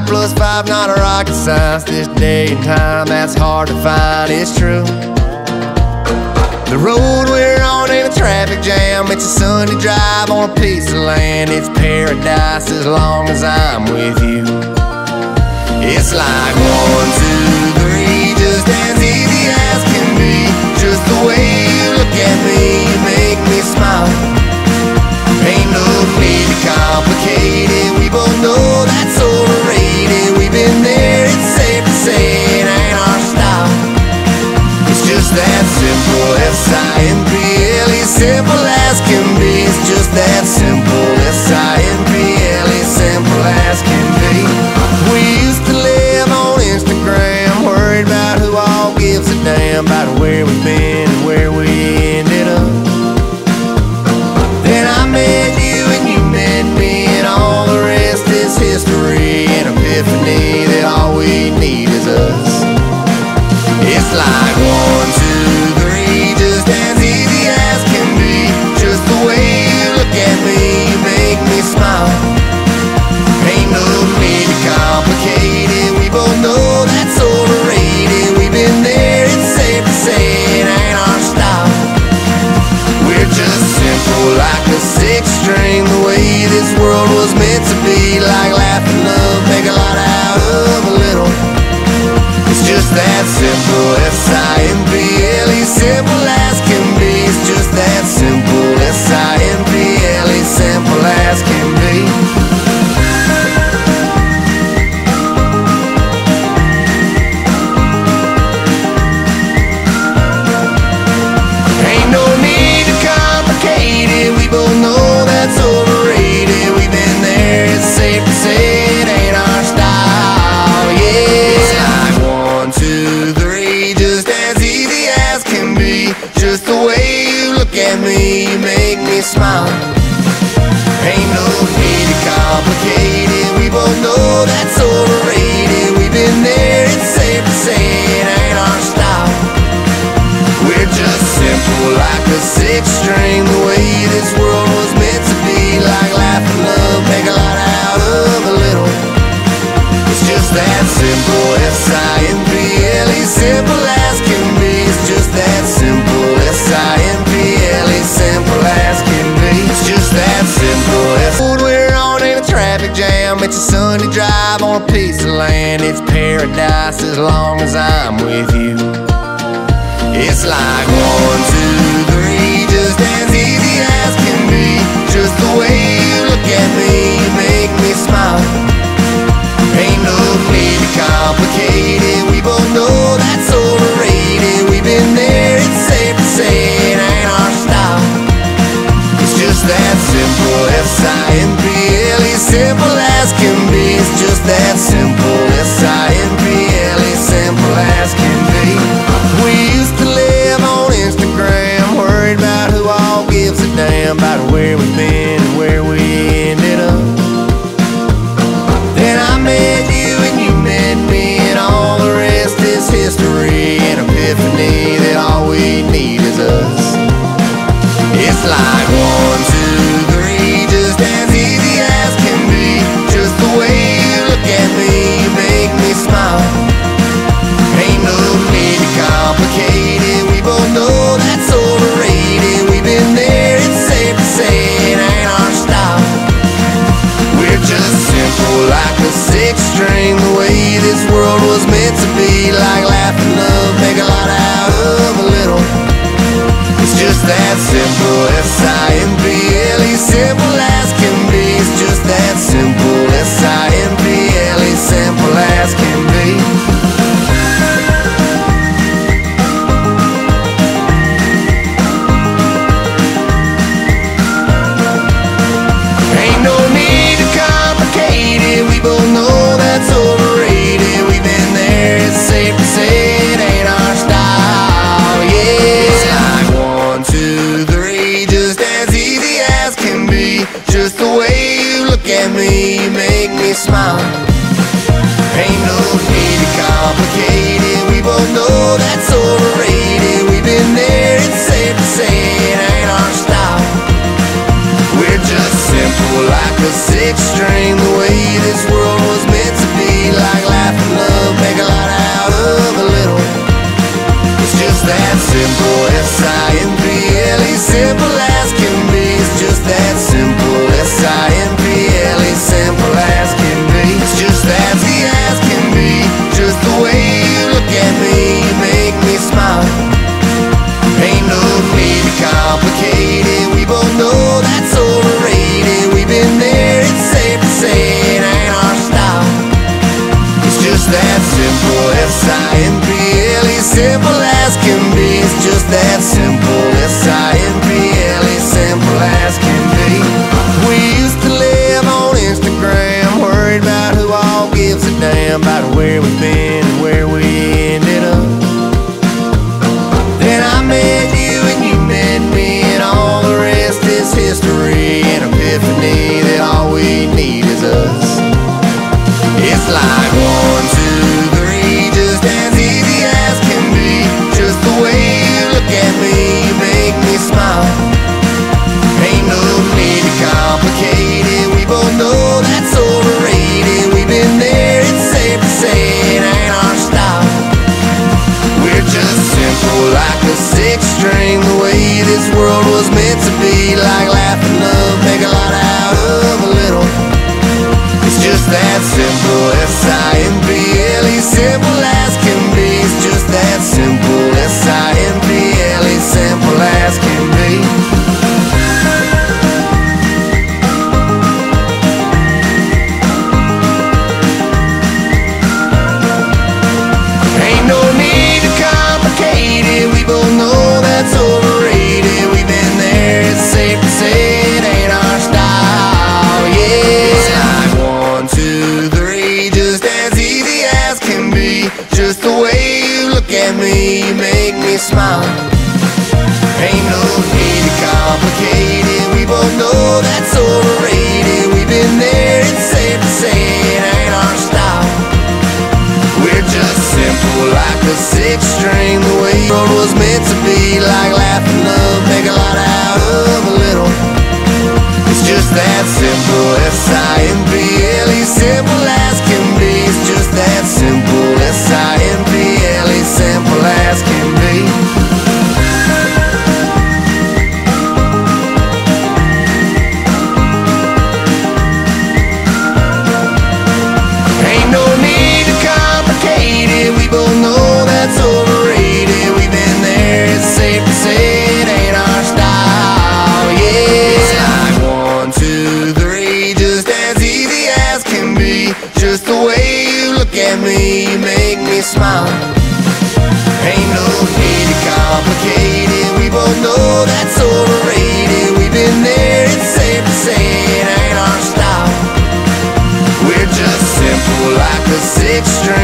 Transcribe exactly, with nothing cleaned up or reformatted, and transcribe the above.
plus five, not a rocket science. This day and time, that's hard to find, it's true. The road we're on ain't a traffic jam. It's a Sunday drive on a piece of land. It's paradise as long as I'm with you. It's like one, two, three, just as easy as can be. Just the way you look at me, you make me smile. Ain't no need to complicate it. We both know that's overrated. We've been there, it's safe to say it ain't our style. It's just that simple, S I M P L E, simple as can be. It's just that simple, S I M P L E, simple as can be. We used to live on Instagram, worried about who all gives a damn about where we've been and where we ended up. Then I met you and you met me, and all the rest is history. An epiphany that all we need is us. It's like one, two, three, just as easy as can be. Just the way you look at me, you make me smile. Ain't no need to complicate it. We both know that's overrated. We've been there, it's safe to say it ain't our style. We're just simple like a six string, the way this world was meant to be. Like laughing love, make a lot out of a little. It's just that simple, S I M P L E, simple as can be. It's just that simple, S I M P L E, simple as can be. Ain't no need to complicate it. We both know that's overrated. We've been there, it's safe to say it ain't our style. Yeah, it's like one, two, three, just as easy as can be. Just the way you look at me, you make me smile. Ain't no need to complicate it. We both know that's overrated. We've been there, it's safe to say it ain't our style. We're just simple like a six string, the way this world was meant to be. Like laughing love, make a lot out of a little. It's just that simple, S I M P L E, simple as can be. It's just that simple, S I M P L E, simple as can be. It's just that simple. The road we're on ain't a traffic jam. It's a Sunday drive on a piece of land. It's paradise as long as I'm with you. It's like one, two, three, just as easy as can be. Just the way you look at me, you make me smile. Ain't no need to complicate it. We both know that's overrated. We've been there, it's safe to say it ain't our style. It's just that simple, S I M P L E, simple as can be. It's just that simple, S I M P L E, simple as can be. We used to live on Instagram, worried about who all gives a damn about where we've been and where we ended up. Then I met you and you met me, and all the rest is history. An epiphany that all we need is us. It's like one, two, three, just as easy as can be. Just the way you look at me, you make me smile. Ain't no need to complicate it. We both know that's overrated. We've been there, it's safe to say it ain't our style. We're just simple like a six string, the way this world was meant to be. Like laughing love, make a lot out of a little. It's just that simple, S I M P L E, simple as can be. It's just that simple, S I M P L E, simple as can be. We both know that's overrated. We've been there, that simple. S I M P L E, simple as can be. We used to live on Instagram, worried about who all gives a damn about where we've been and where we ended up. Then I met you and you met me, and all the rest is history. An epiphany that all we need is us. It's like one, two, three, just as easy as can be. Just the way you look at me, you make me smile. Ain't no need to complicate it, we both know that's overrated. We've been there, it's safe to say it ain't our style. We're just simple like a six string, the way this world was meant to be. Like laugh and love, make a lot out of a little. It's just that simple, S I M P L E, simple as can be. It's just that simple, S I M P L E, simple as can be. Ain't no need to complicate it, we both know that's overrated. We've been there, it's safe to say it ain't our style, yeah. It's like one, two, three, just as easy as can be. Just the way you look at me, you make me smile. Ain't no need to complicate it, we both know that's overrated. We've been there, it's safe to say it ain't our style. We're just simple like a six string, the way the world was meant to be. Like laugh and love, make a lot out of a little. It's just that simple, S I M P L E, simple as can be. It's just that simple, S I M P L E, simple as can be. Ain't no need to complicate it, we both know that's overrated. We've been there, it's safe to say it ain't our style, yeah. It's like one, two, three, just as easy as can be. Just the way you look at me, you make me smile. Ain't no need to complicate it, we both know that's overrated. We've been there, it's safe to say it ain't our style. We're just simple like a six string.